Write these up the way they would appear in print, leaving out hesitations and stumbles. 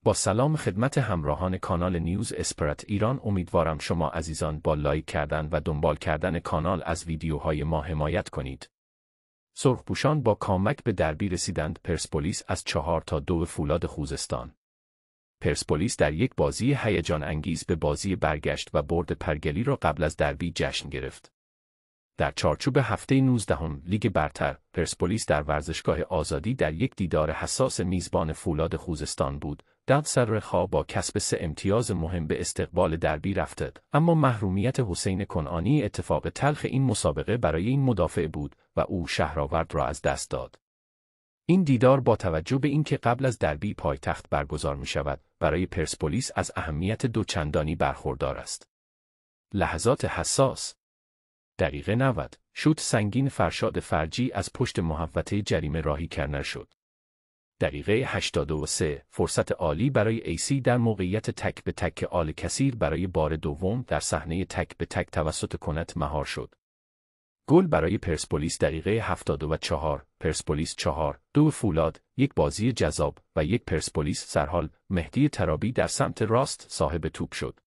با سلام خدمت همراهان کانال نیوز اسپرت ایران، امیدوارم شما عزیزان با لایک کردن و دنبال کردن کانال از ویدیوهای ما حمایت کنید. سرخپوشان با کامبک به دربی رسیدند. پرسپولیس از 4-2 فولاد خوزستان. پرسپولیس در یک بازی هیجان انگیز به بازی برگشت و برد پرگلی را قبل از دربی جشن گرفت. در چارچوب هفته 19 لیگ برتر، پرسپولیس در ورزشگاه آزادی در یک دیدار حساس میزبان فولاد خوزستان بود. دادسرخا با کسب 3 امتیاز مهم به استقبال دربی رفت، اما محرومیت حسین کنعانی اتفاق تلخ این مسابقه برای این مدافع بود و او شهرآورد را از دست داد. این دیدار با توجه به اینکه قبل از دربی پایتخت برگزار می شود، برای پرسپولیس از اهمیت دوچندانی برخوردار است. لحظات حساس. دقیقه 90 شوت سنگین فرشاد فرجی از پشت محوطه جریمه راهی کرنر شد. دقیقه 83 فرصت عالی برای ایسی در موقعیت تک به تک آل کثیر برای بار دوم در صحنه تک به تک توسط کنت مهار شد. گل برای پرسپولیس دقیقه 74 پرسپولیس 4-2 فولاد. یک بازی جذاب و یک پرسپولیس سرحال. مهدی ترابی در سمت راست صاحب توپ شد.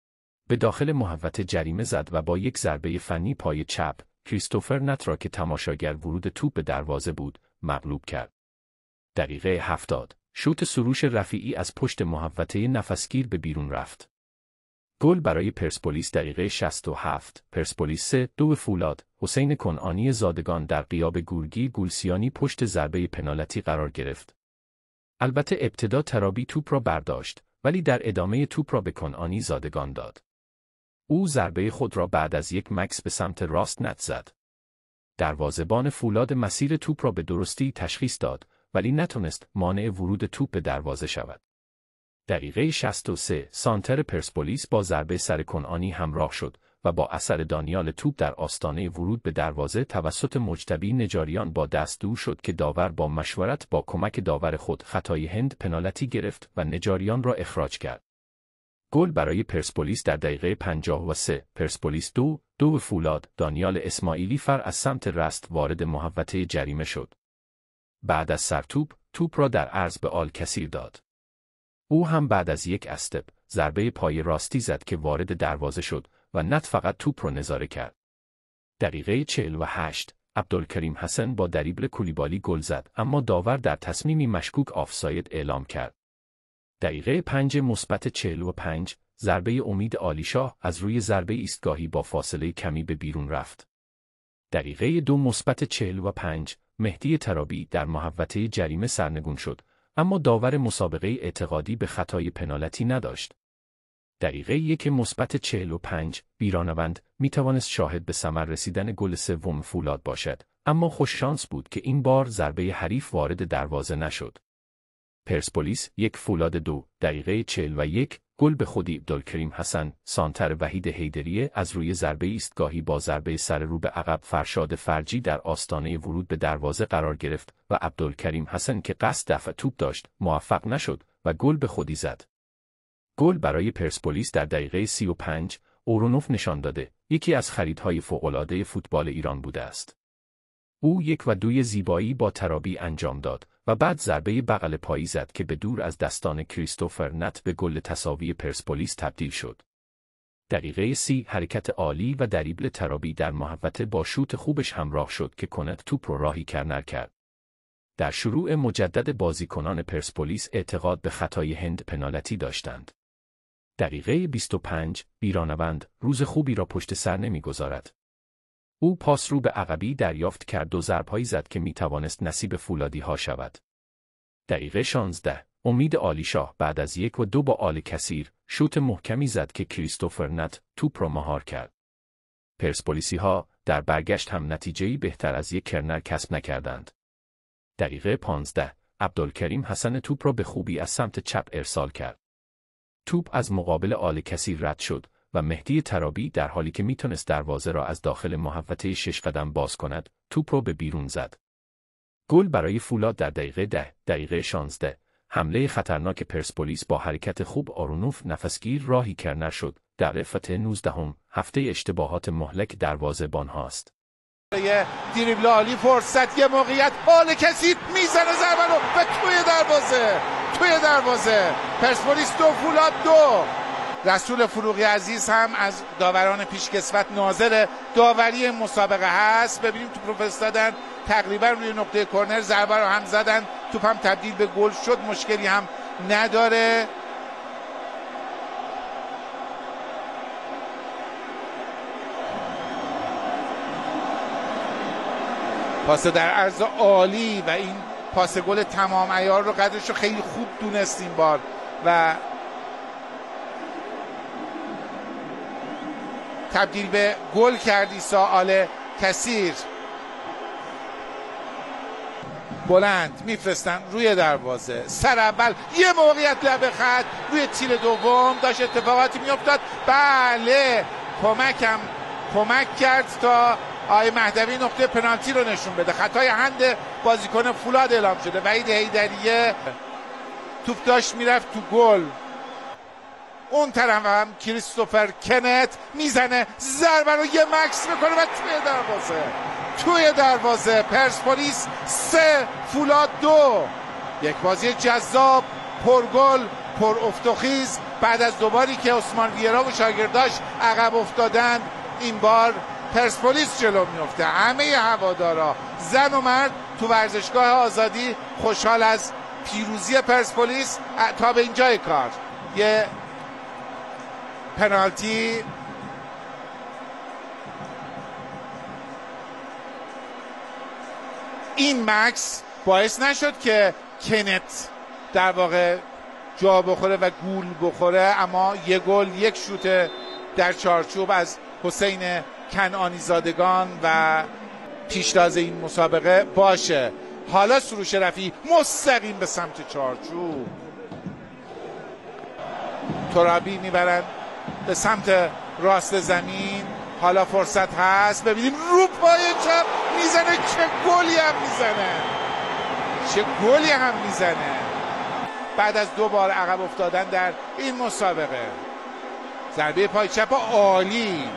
به داخل محوطه جریمه زد و با یک ضربه فنی پای چپ کریستوفر نت را که تماشاگر ورود توپ به دروازه بود مغلوب کرد. دقیقه 70 شوت سروش رفیعی از پشت محوطه نفسگیر به بیرون رفت. گل برای پرسپولیس دقیقه 67 پرسپولیس 3-2 فولاد. حسین کنعانی زادگان در غیاب گورگی گولسیانی پشت ضربه پنالتی قرار گرفت. البته ابتدا ترابی توپ را برداشت، ولی در ادامه توپ را به کنعانی زادگان داد. او ضربه خود را بعد از یک مکس به سمت راست نت زد. دروازه‌بان فولاد مسیر توپ را به درستی تشخیص داد، ولی نتونست مانع ورود توپ به دروازه شود. دقیقه 63 سانتر پرسپولیس با ضربه سر کنعانی همراه شد و با اثر دانیال توپ در آستانه ورود به دروازه توسط مجتبی نجاریان با دست دور شد که داور با مشورت با کمک داور خود خطای هند پنالتی گرفت و نجاریان را اخراج کرد. گل برای پرسپولیس در دقیقه 53 پرسپولیس 2-2 فولاد. دانیال اسماعیلی فر از سمت راست وارد محوطه جریمه شد. بعد از سرتوپ توپ را در عرض به آل کثیر داد. او هم بعد از یک استپ ضربه پای راستی زد که وارد دروازه شد و نت فقط توپ را نظاره کرد. دقیقه 48 عبدالکریم حسن با دریبل کولیبالی گل زد، اما داور در تصمیمی مشکوک آفساید اعلام کرد. دقیقه 5 مثبت 45 ضربه امید عالیشاه از روی ضربه ایستگاهی با فاصله کمی به بیرون رفت. دقیقه 2 مثبت 45 مهدی ترابی در محوطه جریمه سرنگون شد، اما داور مسابقه اعتقادی به خطای پنالتی نداشت. دقیقه 1 مثبت 45 بیرانوند می توانست شاهد به ثمر رسیدن گل سوم فولاد باشد، اما خوش شانس بود که این بار ضربه حریف وارد دروازه نشد. پرسپولیس 1 فولاد 2 دقیقه 41 گل به خودی عبدالکریم حسن. سانتر وحید حیدریه از روی ضربه ایستگاهی با ضربه سر رو به عقب فرشاد فرجی در آستانه ورود به دروازه قرار گرفت و عبدالکریم حسن که قصد دفع توپ داشت موفق نشد و گل به خودی زد. گل برای پرسپولیس در دقیقه 35 اورونوف نشان داده یکی از خریدهای فوق‌العاده فوتبال ایران بوده است. او 1 و 2 زیبایی با ترابی انجام داد و بعد ضربه بغل پایی زد که به دور از دستان کریستوفر نت به گل تساوی پرسپولیس تبدیل شد. دقیقه 30 حرکت عالی و دریبل ترابی در محوطه با شوت خوبش همراه شد که کنت توپ رو راهی کرنر کرد. در شروع مجدد بازیکنان پرسپولیس اعتقاد به خطای هند پنالتی داشتند. دقیقه 25 بیرانوند روز خوبی را پشت سر نمیگذارد. او پاس رو به عقبی دریافت کرد و ضربهایی زد که می توانست نصیب فولادی ها شود. دقیقه 16 امید عالیشاه بعد از 1 و 2 با آل کثیر شوت محکمی زد که کریستوفر نت توپ را مهار کرد. پرسپولیسی ها در برگشت هم نتیجه‌ای بهتر از یک کرنر کسب نکردند. دقیقه 15 عبدالکریم حسن توپ را به خوبی از سمت چپ ارسال کرد. توپ از مقابل آل کثیر رد شد و مهدی ترابی در حالی که میتونست دروازه را از داخل محوطه 6 قدم باز کند، توپ را به بیرون زد. گل برای فولاد در دقیقه 10 دقیقه 16 حمله خطرناک پرسپولیس با حرکت خوب آرونوف نفسگیر راهی کرنر شد. در رفت 19 هفته اشتباهات مهلک دروازه‌بان هاست. دریبل عالی فرصت یه موقعیت آل کثیر میزنه ضربه رو به توی دروازه. توی دروازه. پرسپولیس 2 فولاد 2. رسول فروغی عزیز هم از داوران پیشکسوت ناظر داوری مسابقه هست. ببینیم توپ رو فرستادن تقریبا روی نقطه کرنر، ضربه رو هم زدن، توپ هم تبدیل به گل شد، مشکلی هم نداره. پاس در عرض عالی و این پاس گل تمام عیار رو قدرش رو خیلی خوب دونست این بار و تبدیل به گل کرد عیسی آل کثیر. بلند میفرستن روی دروازه، سر اول یه موقعیت لبه خط روی تیر دوم داشت اتفاقاتی میافتاد. بله کمک کرد تا آقای مهدوی نقطه پنالتی رو نشون بده. خطای هند بازیکن فولاد اعلام شده. وحید حیدریه توپ داشت میرفت تو گل. اون طرف هم کریستوفر کنت میزنه، ضربه رو یه مکس میکنه و توی دروازه. پرسپولیس 3 فولاد 2. یک بازی جذاب، پرگل، پر افتخیز. بعد از دوباری که عثمان ویرا و شاگرداش عقب افتادن، این بار پرسپولیس جلو میفته. همه هوادارا زن و مرد تو ورزشگاه آزادی خوشحال از پیروزی پرسپولیس. تا به اینجای کار یه پنالتی این مکس باعث نشد که کنت در واقع جا بخوره و گول بخوره، اما یه گل، یک شوت در چارچوب از حسین کنعانی زادگان و پیشتاز این مسابقه باشه. حالا سروش رفیعی مستقیم به سمت چارچوب، ترابی میبرن به سمت راست زمین. حالا فرصت هست، ببینیم رو پای چپ میزنه، چه گلی هم میزنه بعد از 2 بار عقب افتادن در این مسابقه. ضربه پای چپ عالی.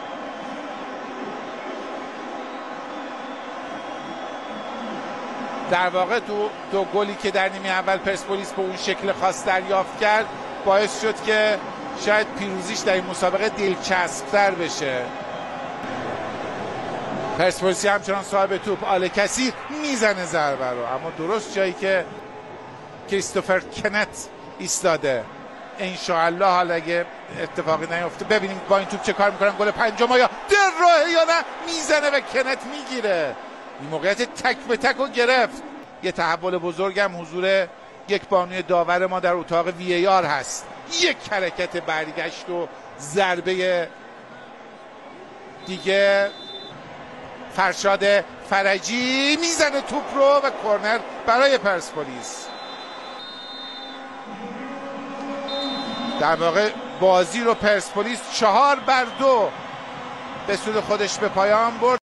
در واقع دو گلی که در نیمه اول پرسپولیس به اون شکل خاص دریافت کرد باعث شد که شاید پیروزیش در این مسابقه دلچسب‌تر بشه. پرسپولیسی همچنان صاحب توپ، آل کثیر میزنه ضربه رو، اما درست جایی که کریستوفر کنت ایستاده. انشاءالله حالا اگه اتفاقی نیفته ببینیم با این توپ چه کار میکنن. گل 5 آیا در راه یا نه؟ میزنه و کنت میگیره. این موقعیت تک به تک رو گرفت. یه تحول بزرگ هم حضور یک بانوی داور ما در اتاق وی آر هست. یک حرکت برگشت و ضربه دیگه. فرشاد فرجی میزنه توپ رو و کرنر برای پرسپولیس. در واقع بازی رو پرسپولیس 4-2 به سود خودش به پایان برد.